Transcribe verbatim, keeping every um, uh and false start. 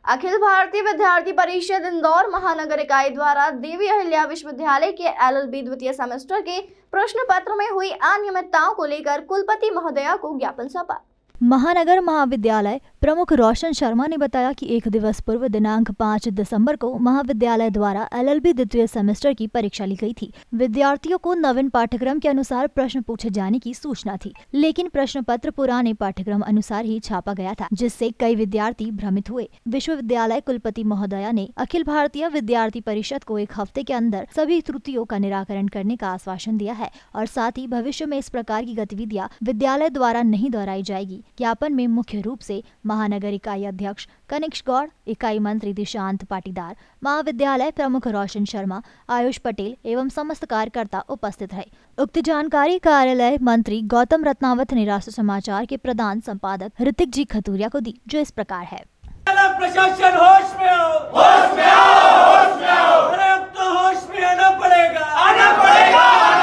अखिल भारतीय विद्यार्थी परिषद इंदौर महानगर इकाई द्वारा देवी अहिल्या विश्वविद्यालय के एल एल बी द्वितीय सेमेस्टर के प्रश्न पत्र में हुई अनियमितताओं को लेकर कुलपति महोदया को ज्ञापन सौंपा। महानगर महाविद्यालय प्रमुख रोशन शर्मा ने बताया कि एक दिवस पूर्व दिनांक पाँच दिसंबर को महाविद्यालय द्वारा एल एल बी द्वितीय सेमेस्टर की परीक्षा ली गई थी। विद्यार्थियों को नवीन पाठ्यक्रम के अनुसार प्रश्न पूछे जाने की सूचना थी, लेकिन प्रश्न पत्र पुराने पाठ्यक्रम अनुसार ही छापा गया था, जिससे कई विद्यार्थी भ्रमित हुए। विश्वविद्यालय कुलपति महोदया ने अखिल भारतीय विद्यार्थी परिषद को एक हफ्ते के अंदर सभी त्रुटियों का निराकरण करने का आश्वासन दिया है और साथ ही भविष्य में इस प्रकार की गतिविधियां विद्यालय द्वारा नहीं दोहराई जाएगी। ज्ञापन में मुख्य रूप से महानगर इकाई अध्यक्ष कनिक्ष गौड़, इकाई मंत्री दिशांत पाटीदार, महाविद्यालय प्रमुख रोशन शर्मा, आयुष पटेल एवं समस्त कार्यकर्ता उपस्थित रहे। उक्त जानकारी कार्यालय मंत्री गौतम रत्नावत ने राष्ट्र समाचार के प्रधान संपादक ऋतिक जी खतूरिया को दी, जो इस प्रकार है। प्रशासन होश में आओ, होश में आओ, होश में आओ। अरे अब तो होश में आना पड़ेगा, आना पड़ेगा।